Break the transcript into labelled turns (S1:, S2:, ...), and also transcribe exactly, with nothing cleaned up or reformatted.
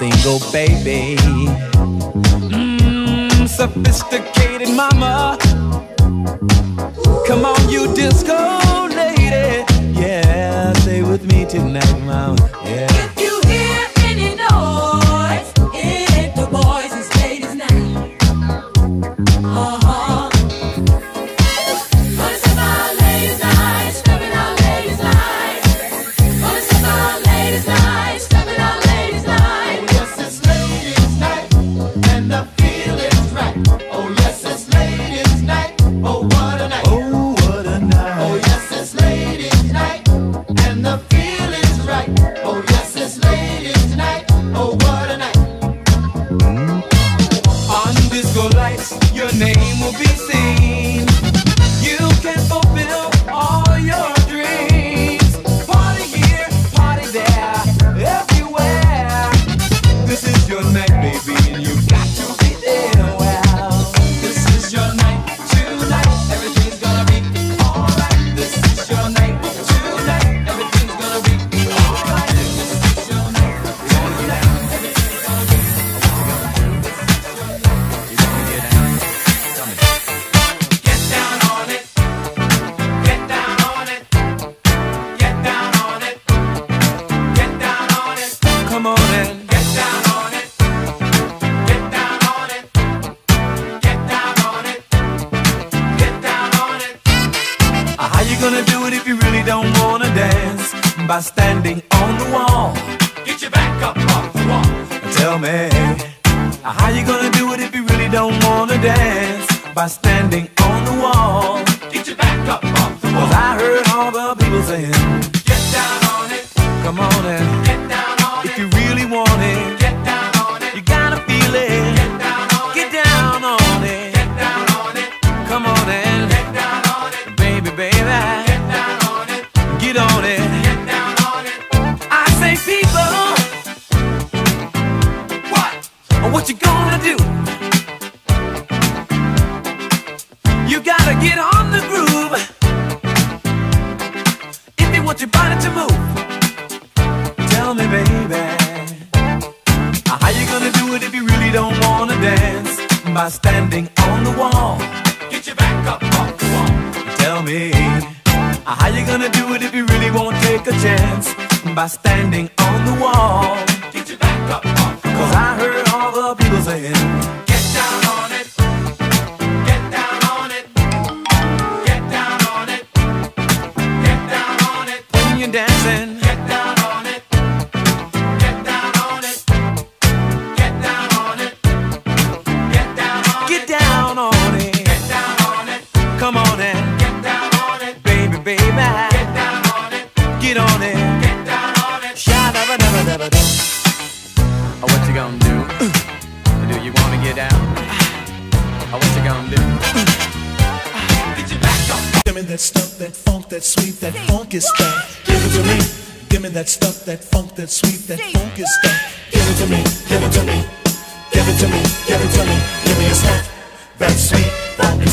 S1: single baby. Mmm, sophisticated mama. Come on, you disco lady. Yeah, stay with me tonight, mama. Yeah.
S2: If you hear any noise, it's the boys and ladies night. Uh-huh. Gonna step out ladies night, stepping out ladies night. Gonna step out ladies night, stepping out ladies night.
S3: Oh yes, it's ladies night, and the feeling's right. Oh yes, it's ladies night. Oh what a night.
S1: Oh, what a night.
S3: Oh yes, it's ladies night, and the feeling's right. Oh yes, it's ladies night. Oh what a night.
S1: On disco lights, your name will be seen. You can fulfill all your dreams. Party here, party there, everywhere. This is your night, baby, and you got to be there. Well, this is your night tonight. Everything's gonna be alright. This is your night tonight. Everything's gonna be alright. This is your night tonight. Everything's gonna be Get down on it, get down on it, get down on it, get down on it. Come on and get down on it, get down on it, get down on it, get down on it. How you gonna do it if you really don't wanna dance? By standing on the wall. Get your back up off the wall. Tell me, how you gonna do it if you really don't wanna dance? By standing on the wall. Get your back up off the wall. 'Cause I heard all the people saying, get down on it. Come on and get down on it. If you really want it, get down on it. You gotta feel it. Get down on it. Get down on it. Get down on it. Come on and get down on it. Baby, baby. Get down on it. Get on it. Get down on it. I say people, what? What you gonna do? You gotta get on the groove if you want your body to move. Tell me, baby, how you gonna do it if you really don't wanna dance? By standing on the wall. Get your back up off the wall. Tell me, how you gonna do it if you really won't take a chance? By standing on the wall. Get your back up off the wall. 'Cause I heard all the people saying, get down on it. Get down on it. Get down on it. Get down on it. When you're dancing, get down on it. Get down on it. Get down on it. Get down on it. Get down on it. Get down on it. Come on and get down on it. Baby, baby. Get down on it. Get on it. Get down on it. Sha-da-ba-da-ba-da-ba-da. Oh, what you gonna do? Do you wanna get down? Oh, what you gonna do? Get your back up.
S4: Give me that stuff, that funk, that sweet, that funky stuff. Give it to me. Give me that stuff, that funk, that sweet, that funky stuff. Give it to me. Give it to me. Give it to me. Give it to me. Give me a stuff, that sweet, funky